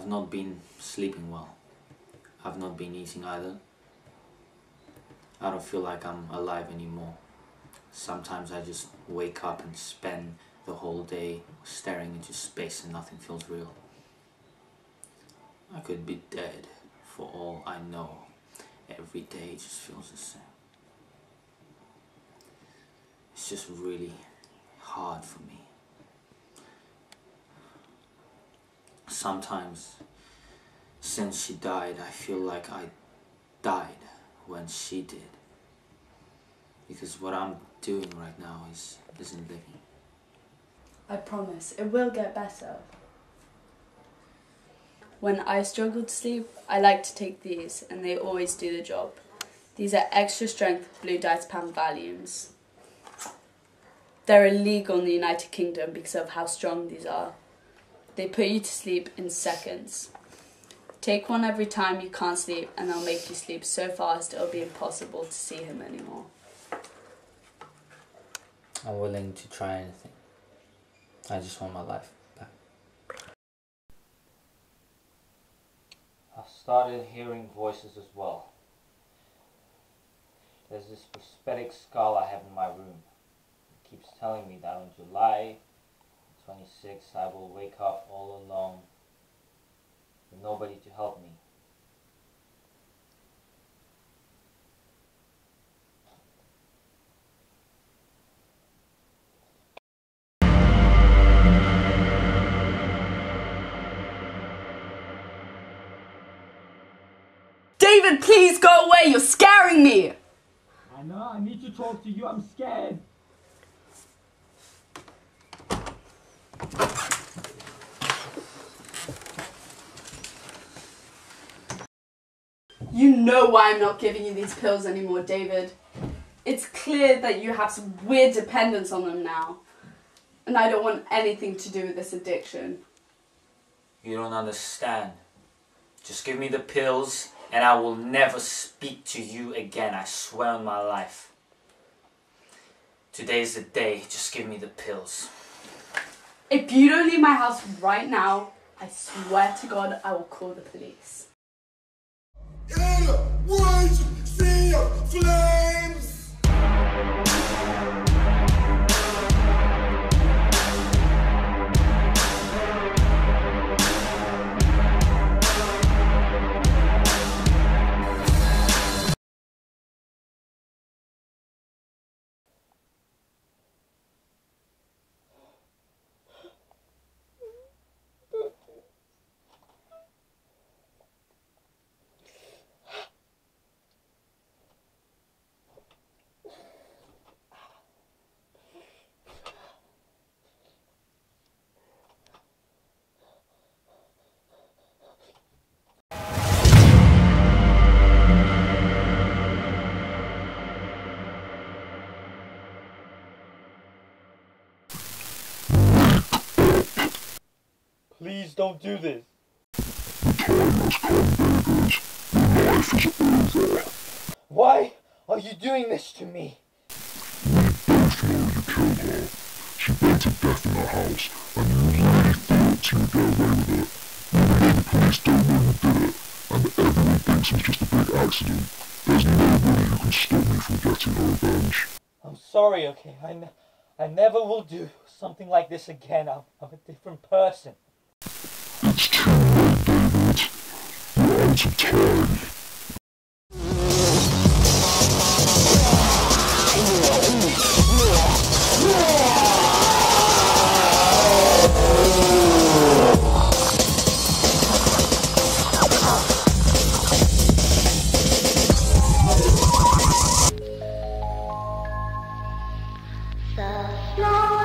I've not been sleeping well. I've not been eating either. I don't feel like I'm alive anymore. Sometimes I just wake up and spend the whole day staring into space and nothing feels real. I could be dead for all I know. Every day just feels the same. It's just really hard for me. Sometimes, since she died, I feel like I died when she did. Because what I'm doing right now isn't living. I promise, it will get better. When I struggle to sleep, I like to take these, and they always do the job. These are extra strength blue diazepam Valiums. They're illegal in the United Kingdom because of how strong these are. They put you to sleep in seconds. Take one every time you can't sleep, and they'll make you sleep so fast it'll be impossible to see him anymore. I'm willing to try anything. I just want my life back. I started hearing voices as well. There's this prosthetic skull I have in my room. It keeps telling me that on July 26th I will wake up all alone with nobody to help me. David, please go away! You're scaring me! I know, I need to talk to you, I'm scared. You know why I'm not giving you these pills anymore, David. It's clear that you have some weird dependence on them now. And I don't want anything to do with this addiction. You don't understand. Just give me the pills and I will never speak to you again, I swear on my life. Today's the day, just give me the pills. If you don't leave my house right now, I swear to God I will call the police. In a woods, sea of flames. Please don't do this. Why are you doing this to me? Both know you killed her. She burned to death in her house, and you really thought you would get away with it. Even though the police don't know you did it, and everyone thinks it was just a big accident, there's nobody who can stop me from getting her revenge. I'm sorry, okay? I never will do something like this again. I'm a different person. It's too late, David. You're out of time. The